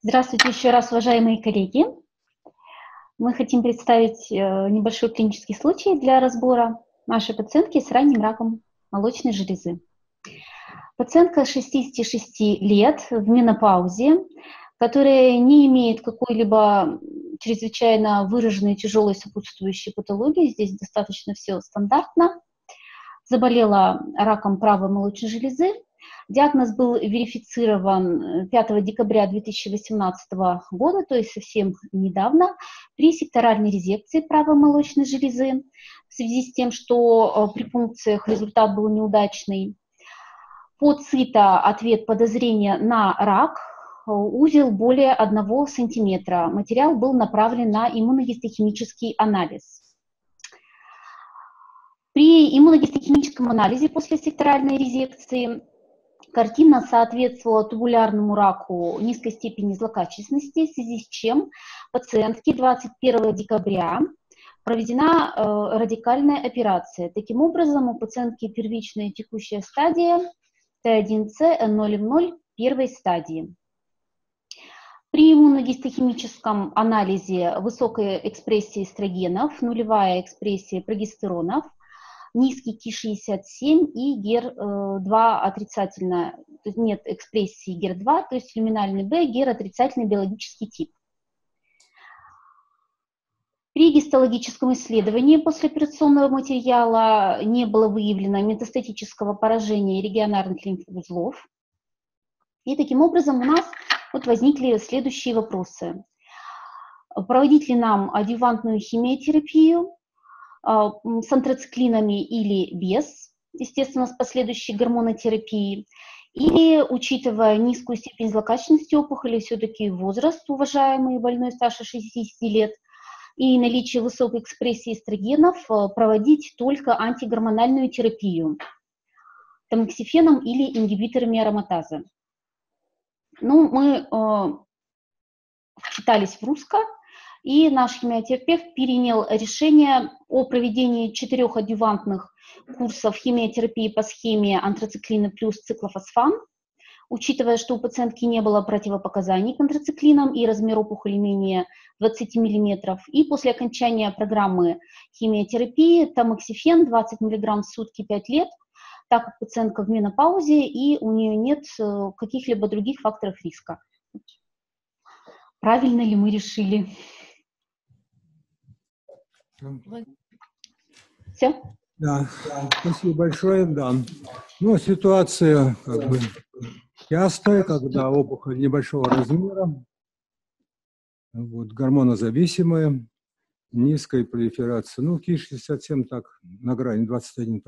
Здравствуйте еще раз, уважаемые коллеги. Мы хотим представить небольшой клинический случай для разбора нашей пациентки с ранним раком молочной железы. Пациентка 66 лет в менопаузе, которая не имеет какой-либо чрезвычайно выраженной тяжелой сопутствующей патологии. Здесь достаточно все стандартно. Заболела раком правой молочной железы. Диагноз был верифицирован 5 декабря 2018 года, то есть совсем недавно, при секторальной резекции правой молочной железы, в связи с тем, что при пункциях результат был неудачный. По ЦИТО ответ подозрения на рак, узел более 1 сантиметра. Материал был направлен на иммуногистохимический анализ. При иммуногистохимическом анализе после секторальной резекции картина соответствовала тубулярному раку низкой степени злокачественности, в связи с чем пациентке 21 декабря проведена радикальная операция. Таким образом, у пациентки первичная текущая стадия Т1С N0M0 первой стадии. При иммуногистохимическом анализе высокая экспрессия эстрогенов, нулевая экспрессия прогестеронов, низкий Ки-67 и ГЕР-2 отрицательно, нет экспрессии ГЕР-2, то есть люминальный Б, ГЕР отрицательный биологический тип. При гистологическом исследовании послеоперационного материала не было выявлено метастатического поражения регионарных лимфоузлов. И таким образом у нас возникли следующие вопросы. Проводить ли нам адъювантную химиотерапию с антрациклинами или без, естественно, с последующей гормонотерапией, или, учитывая низкую степень злокачественности опухоли, все-таки возраст, уважаемый больной старше 60 лет, и наличие высокой экспрессии эстрогенов, проводить только антигормональную терапию тамоксифеном или ингибиторами ароматазы. Мы вчитались в русское, и наш химиотерапевт перенял решение о проведении 4 адъювантных курсов химиотерапии по схеме антрациклины плюс циклофосфан, учитывая, что у пациентки не было противопоказаний к антрациклинам и размер опухоли менее 20 мм. И после окончания программы химиотерапии тамоксифен 20 мг в сутки 5 лет, так как пациентка в менопаузе и у нее нет каких-либо других факторов риска. Правильно ли мы решили? Все? Да, спасибо большое, да. Ситуация частая, когда опухоль небольшого размера, гормонозависимая, низкая пролиферация. Ки-67 так на грани 21%.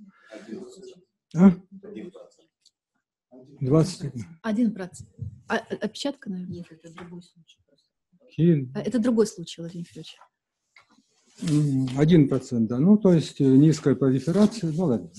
1%. Опечатка, наверное? Это другой случай. Это другой случай, Владимир Федорович. 1%, да. То есть низкая пролиферация. Ладно.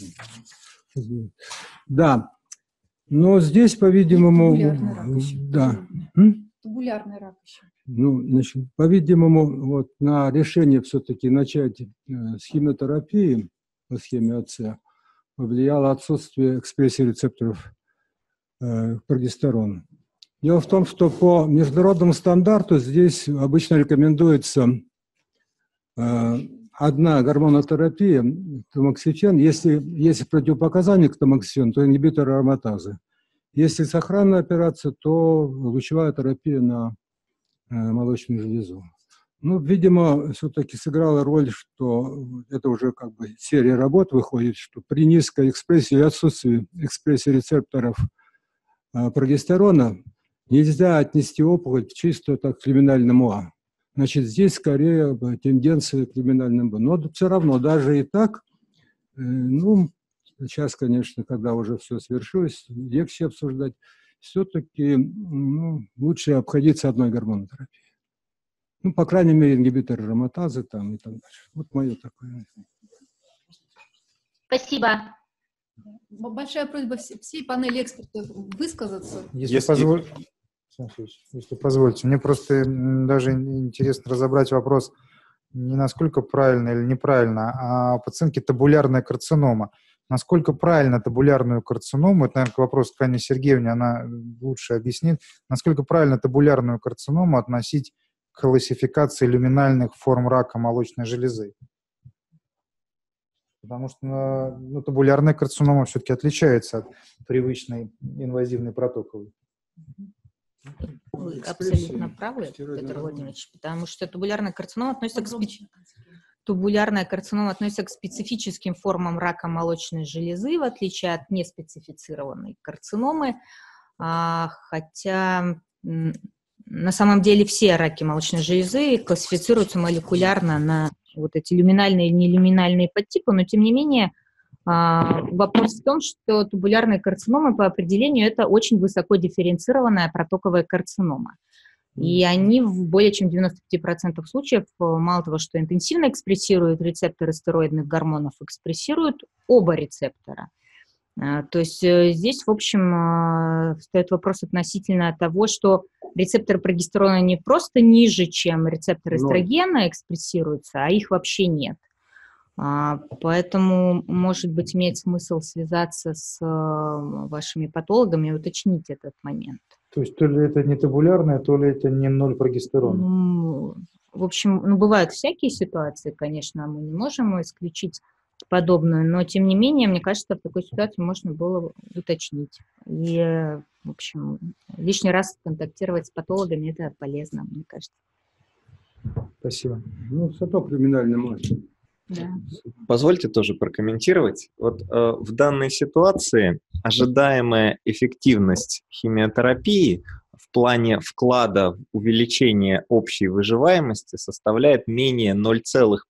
Да. Но здесь, по-видимому... Тубулярный рак еще. Да. Тубулярный рак еще. По-видимому, на решение все-таки начать с химиотерапии по схеме АЦ повлияло отсутствие экспрессии рецепторов прогестерона. Дело в том, что по международному стандарту здесь обычно рекомендуется одна гормонотерапия, тамоксифен. Если есть противопоказания к тамоксифену, то ингибитор ароматазы. Если сохранная операция, то лучевая терапия на молочную железу. Видимо, все-таки сыграла роль, что это уже серия работ выходит, что при низкой экспрессии и отсутствии экспрессии рецепторов прогестерона нельзя отнести опухоль чисто к криминальному А. Значит, здесь скорее тенденция к криминальному Б. Но все равно, даже и так, сейчас, конечно, когда уже все свершилось, легче обсуждать, все-таки лучше обходиться одной гормонотерапией. По крайней мере, ингибитор ароматазы там и так дальше. Мое такое. Спасибо. Большая просьба всей панели экспертов высказаться. Если позволите, мне просто даже интересно разобрать вопрос не насколько правильно или неправильно, а у пациентки табулярная карцинома. насколько правильно табулярную карциному, это, наверное, вопрос к Анне Сергеевне, она лучше объяснит, насколько правильно табулярную карциному относить к классификации люминальных форм рака молочной железы. Потому что табулярная карцинома все-таки отличается от привычной инвазивной протоковой. Вы абсолютно правы, Петр Владимирович, потому что табулярная карцинома относится к специфическим формам рака молочной железы, в отличие от неспецифицированной карциномы, хотя на самом деле все раки молочной железы классифицируются молекулярно на вот эти люминальные и нелюминальные подтипы, но тем не менее вопрос в том, что тубулярная карцинома по определению это очень высоко дифференцированная протоковая карцинома. И они в более чем 95% случаев, мало того, что интенсивно экспрессируют рецепторы стероидных гормонов, экспрессируют оба рецептора. То есть здесь, в общем, встает вопрос относительно того, что рецепторы прогестерона не просто ниже, чем рецепторы эстрогена экспрессируются, а их вообще нет. Поэтому, может быть, имеет смысл связаться с вашими патологами и уточнить этот момент. То есть то ли это не табулярное, то ли это не ноль прогестерона? В общем, бывают всякие ситуации, конечно, мы не можем исключить подобную, но, тем не менее, мне кажется, в такой ситуации можно было уточнить. И, в общем, лишний раз контактировать с патологами – это полезно, мне кажется. Спасибо. Зато криминальный матч. Да. Позвольте тоже прокомментировать. Вот в данной ситуации ожидаемая эффективность химиотерапии в плане вклада в увеличение общей выживаемости составляет менее 0,5%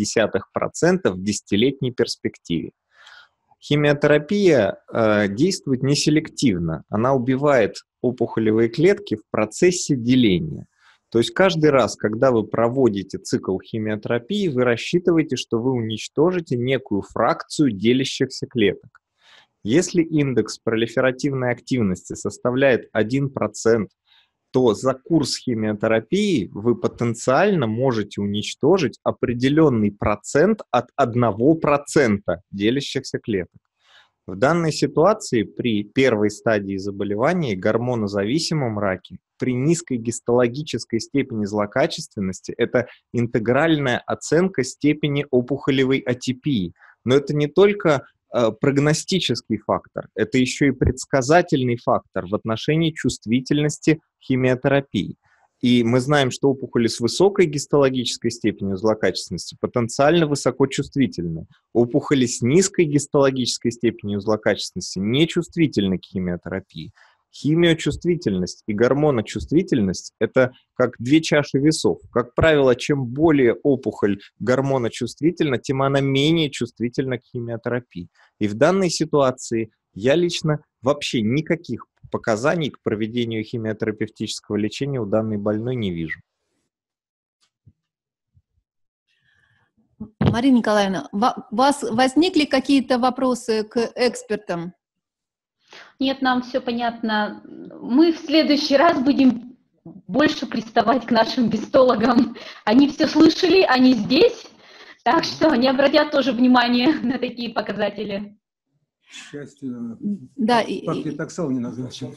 в десятилетней перспективе. Химиотерапия действует неселективно. Она убивает опухолевые клетки в процессе деления. То есть каждый раз, когда вы проводите цикл химиотерапии, вы рассчитываете, что вы уничтожите некую фракцию делящихся клеток. Если индекс пролиферативной активности составляет 1%, то за курс химиотерапии вы потенциально можете уничтожить определенный процент от 1% делящихся клеток. В данной ситуации при первой стадии заболевания гормонозависимом раке при низкой гистологической степени злокачественности это интегральная оценка степени опухолевой атипии. Но это не только прогностический фактор, это еще и предсказательный фактор в отношении чувствительности химиотерапии. И мы знаем, что опухоли с высокой гистологической степенью злокачественности потенциально высокочувствительны. Опухоли с низкой гистологической степенью злокачественности нечувствительны к химиотерапии. Химиочувствительность и гормоночувствительность – это как две чаши весов. Как правило, чем более опухоль гормоночувствительна, тем она менее чувствительна к химиотерапии. И в данной ситуации я лично вообще никаких показаний к проведению химиотерапевтического лечения у данной больной не вижу. Марина Николаевна, у вас возникли какие-то вопросы к экспертам? Нет, нам все понятно. Мы в следующий раз будем больше приставать к нашим гистологам. Они все слышали, они здесь, так что они обратят тоже внимание на такие показатели. К счастью, да, пактитоксал не назначен.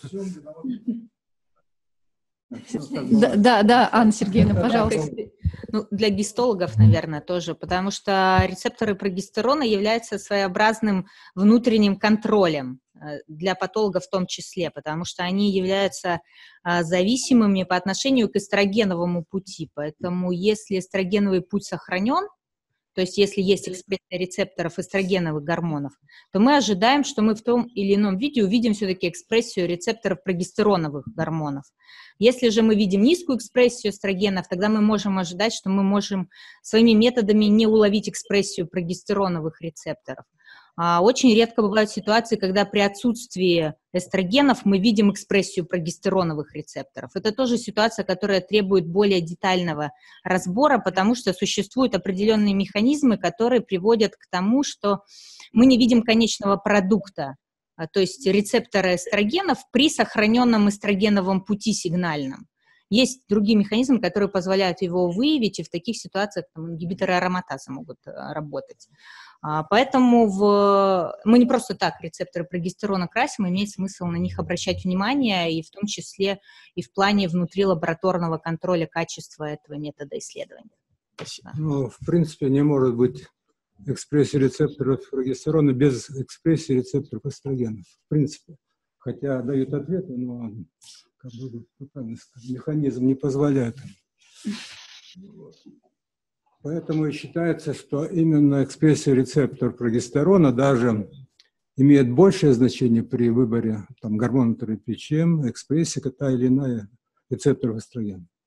Да, Анна Сергеевна, пожалуйста. Для гистологов, наверное, тоже, потому что рецепторы прогестерона являются своеобразным внутренним контролем для патологов в том числе, потому что они являются зависимыми по отношению к эстрогеновому пути. Поэтому если эстрогеновый путь сохранен, то есть если есть экспрессия рецепторов эстрогеновых гормонов, то мы ожидаем, что мы в том или ином виде увидим все-таки экспрессию рецепторов прогестероновых гормонов. Если же мы видим низкую экспрессию эстрогенов, тогда мы можем ожидать, что мы можем своими методами не уловить экспрессию прогестероновых рецепторов. Очень редко бывают ситуации, когда при отсутствии эстрогенов мы видим экспрессию прогестероновых рецепторов. Это тоже ситуация, которая требует более детального разбора, потому что существуют определенные механизмы, которые приводят к тому, что мы не видим конечного продукта, то есть рецептора эстрогенов при сохраненном эстрогеновом пути сигнальном. Есть другие механизмы, которые позволяют его выявить, и в таких ситуациях ингибиторы ароматаза могут работать. Поэтому мы не просто так рецепторы прогестерона красим, имеет смысл на них обращать внимание, и в том числе и в плане внутрилабораторного контроля качества этого метода исследования. Спасибо. Ну, в принципе, не может быть экспрессии рецепторов прогестерона без экспрессии рецепторов эстрогенов. В принципе. Хотя дают ответы, но как бы, механизм не позволяет им. Поэтому и считается, что именно экспрессия рецепторов прогестерона даже имеет большее значение при выборе гормонотерапии, чем экспрессия та или иная рецепторов эстрогена.